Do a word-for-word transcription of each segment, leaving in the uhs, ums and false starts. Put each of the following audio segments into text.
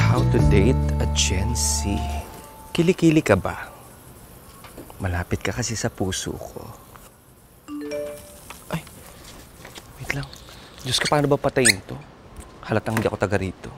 How to date a Gen Z. Kili-kili ka ba? Malapit ka kasi sa puso ko. Ay, wait lang. Diyos ko, paano ba patayin to? Halatang hindi ako taga rito.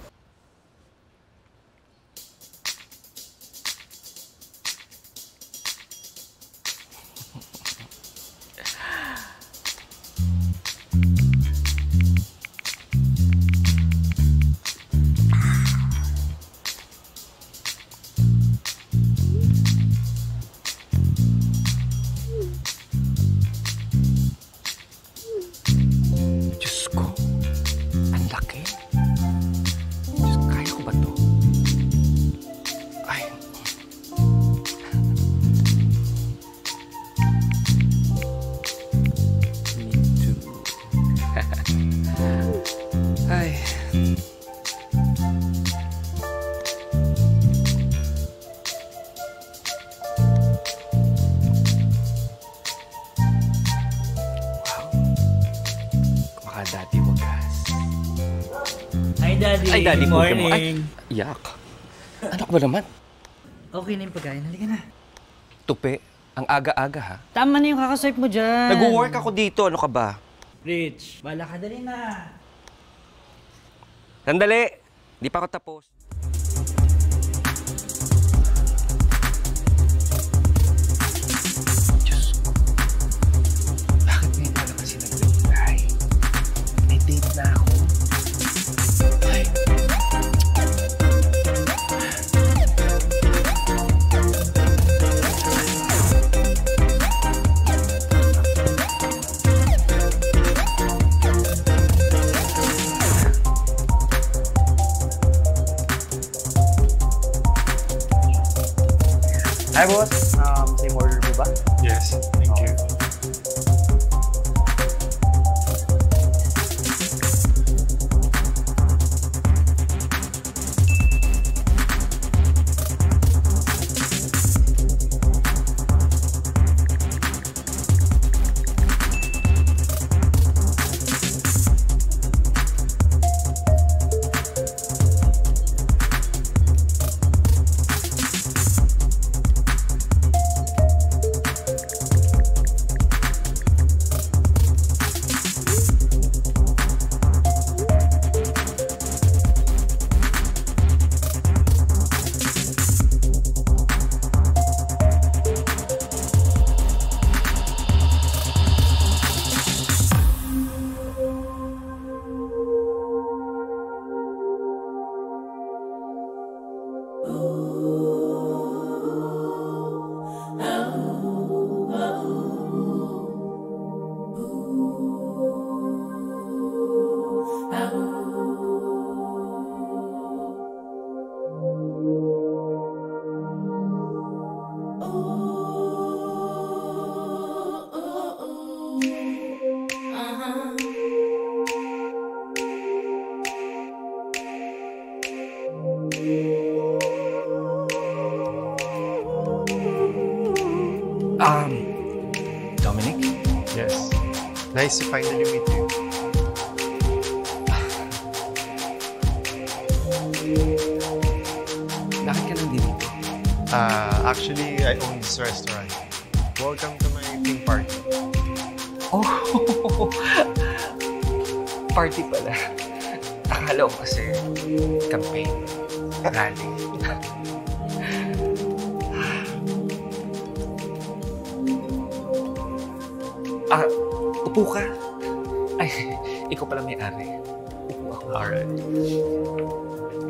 Ay. Wow. Kumakadati wagas. Hi, Daddy. Ay, Daddy. Good morning. Ay, yak. Ano ka ba naman? Okay na yung pagkain. Halika na. Tupe, ang aga-aga ha. Tama na yung kakaswipe mo dyan. Nag-work ako dito. Ano ka ba? Rich, bala ka dali na. Sandali! Di pa ako tapos. Diyos ko. Bakit ngayon pala kasi nag-reply? May date na ako. Ay. Hi, boss. Um, same order po ba? Yes, thank you. Um, Dominic? Yes. Nice to finally meet you. Bakit ka nang dito? Uh, actually, I own this restaurant. Welcome to my team party. Oh, party pala. Akala ko kasi campaign, rally. Ah, upo ka. Ay, ikaw pala may-ari. Upo ako. Alright.